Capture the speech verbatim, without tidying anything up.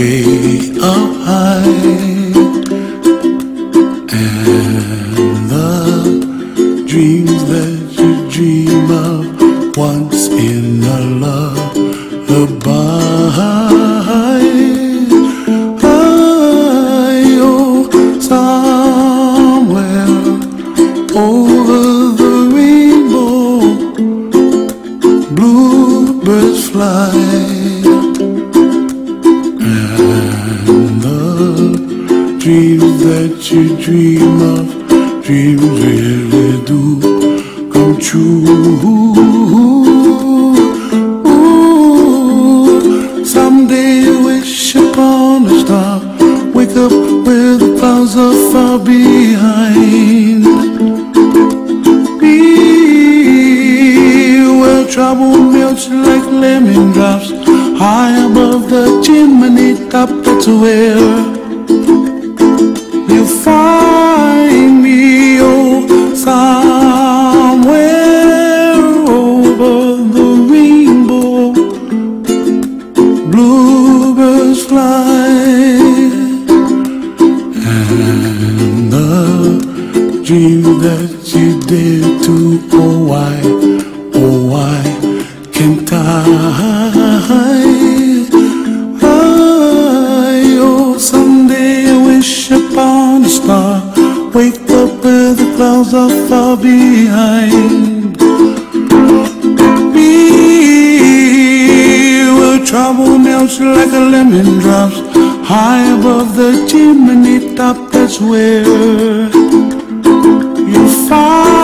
way up high, and the dreams that you dream of once in a lullaby. Oh, somewhere over the rainbow, bluebirds fly, and the dreams that you dream of, dreams really do come true. Ooh, someday wish upon a star, wake up where the clouds are far behind me, where trouble melts like lemon drops high above the chimney top. That's where you find me. Oh, somewhere over the rainbow, bluebirds fly, and the dream that you dare to, oh why, oh why can't I? Oh, someday I wish upon a star, wake up where the clouds are far behind me, where trouble melts like a lemon drops high above the chimney top. That's where you find